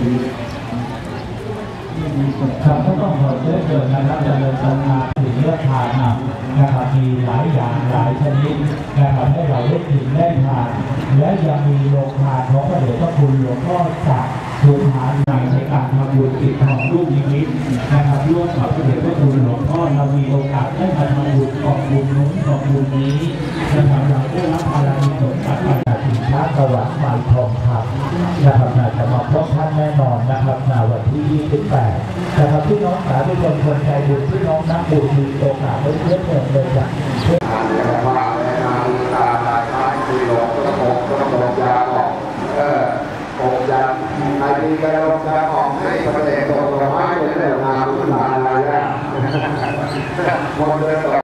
ครับก็ต้องขอเชิญเชิญนะครับดำเนินการงานถึงเลือกทานนะครับมีหลายอย่างหลายชนิดนะครับให้เราได้กินได้ทานและยังมีโรงทานของพระเดชพระคุณหลวงพ่อศักดิ์สุภาในการทำบุญปิดทองลูกนิมิตนะครับร่วมกับพระเดชพระคุณหลวงพ่อเรามีโอกาสได้มาทำบุญกองบุญนู้นกองบุญนี้นะครับเราได้รับพลังสมบัติจากสินค้าสวรรค์ใหม่ทองคำนะครับจะมาพบท่านแน่นอนนะครับในวันที่ 28 นะครับพี่น้องสาธุชนคนใจบุญพี่น้องนักบุญมีโอกาสได้เยอะเลยจากทานเนี่ยมาเลยทานตาลายไม้คุยหลงกระโปงยาออกโอกยาใครมีกระโดดยาออกให้ประเด็นตกไม้เป็นเรื่องงานหลานอะไรเนี่ยคนเดินต่อ